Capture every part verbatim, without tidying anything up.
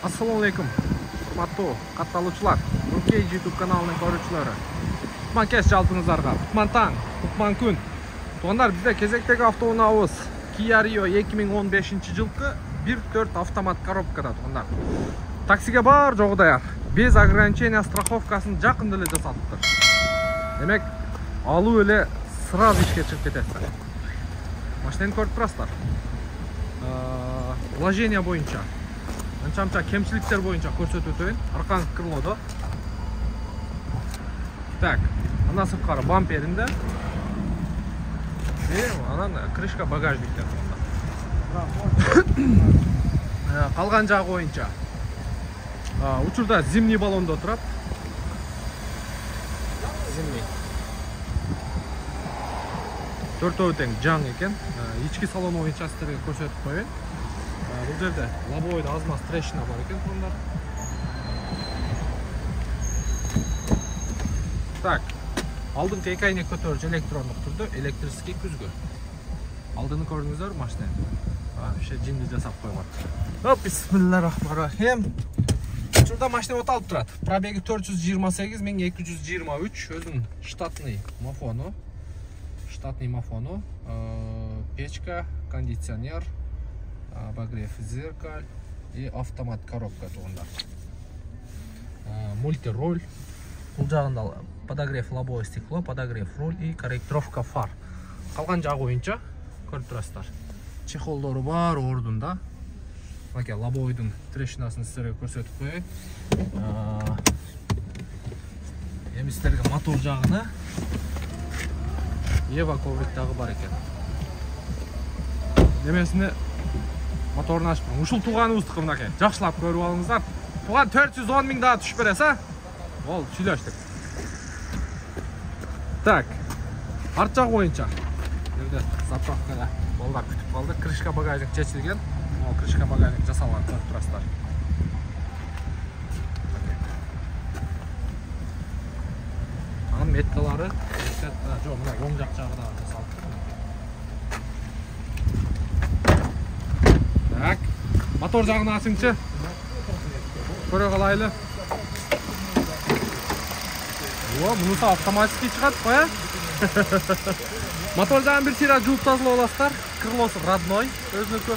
Assalamu alaikum. Урматтуу катталуучулар, Нуркей YouTube каналынын көрүүчүлөрү. Кутман кеч жалпыңыздарга. Кутман таң, кутман күн. Туугандар, бизде кезектеги автоунаабыз Kia Rio эки миң он бешинчи жылкы бир төрт автомат коробкада, туугандар. Таксиге бар жогу даяр. Без ограничения страховкасын жакын деле жасатыптыр. Демек, алуу эле сразу ишке чыгып кетесиздер. Машинени көрүп турасыздар. Вложение боюнча анча-мынча кемчиликтер боюнча көрсөтүп өтөйүн. Аркан крылодо. Так, андан сырткары бамперинде. И анан крышка багажникте турганда. Калган жагы боюнча учурда зимний баллондо турат. Зимний. Төртөө тең жаң экен. Ички салон боюнча сиздерге көрсөтүп коеюн. Бул жерде лобовойдо аз маз трещина бар экен, туугандар. Так, алдыңкы эки айнек көтөрүүчү электрондук түрдө электрический күзгү. Алдыны көрдүңүздөр машинени. Вообще жинди жасап койгон. Хоп, бисмиллахиррахманиррахим. Учурда машина оталып турат. Пробеги төрт жүз жыйырма сегиз миң эки жүз жыйырма үч, өзүнүн штатный мафону. Штатный мафону, печка, кондиционер, обогрев зеркаль и автомат коробка, туугандар. Мультироль. Бул жагында подогрев лобовое стекло, подогрев руль и корректировка фар. Калган жагы боюнча көрүп турасыздар. Чехолдору бар ордунда. Мына лобовойдун трещинасын сиздерге көрсөтүп коеюн. Эми сиздерге мотор жагына Ева коврик дагы бар экен. Немесине моторун ачып, ушул тууганыбыздыкы мынакей. Жакшылап көрүп алыңыздар. Туган төрт жүз он миң дагы түшүп берес, а? Ол сүйлөштүк. Так. Арт жак боюнча. Жерде заправкада балдар күтүп калды. Крышка багажник чечилген. Могу крышка багажник жасалган, көрүп турасыздар. Анын меткалары жок, мына оң жак жагы да жасалып. Так. Мотор жагын ачыңчы. Көрө калайлы. О, мунуса автоматический чыгат, коя. Мотор жагын бир сыйра жууп тазалап аласыздар. Крылосу родной, өзүнүкү.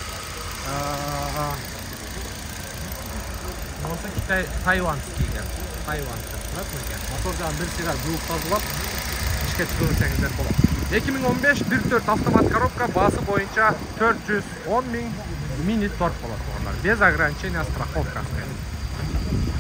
Монса Китай тайванский экен. Тайванча. Мотор жагын бир сыйра жууп тазалап ишке чыгып өтсөңүздөр болот. эки миң он беш бир төрт автомат коробка, баасы боюнча төрт жүз он миң мини торг болот, туугандар. Без ограничения страховкасы.